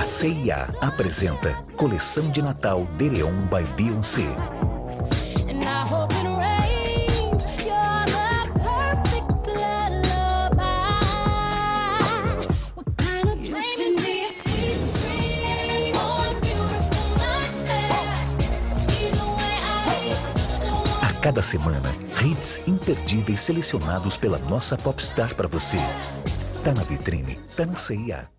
CIA apresenta Coleção de Natal Dereon by Beyoncé. A cada semana, hits imperdíveis selecionados pela nossa popstar para você. Tá na vitrine, tá na CIA.